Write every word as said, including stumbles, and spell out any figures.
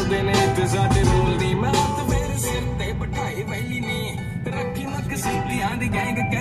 ਚੱਲਦੇ ਨੇ ਤੇ ਸਾਡੇ ਬੋਲਦੀ ਮੈਂ ਤੇ ਫੇਰ ਸਿਰ ਤੇ ਬਿਠਾਈ ਵੈਲੀ ਨੀ ਰੱਖੀ ਮੱਕ ਸੀਤੀਆਂ ਦੀ ਗੈਂਗ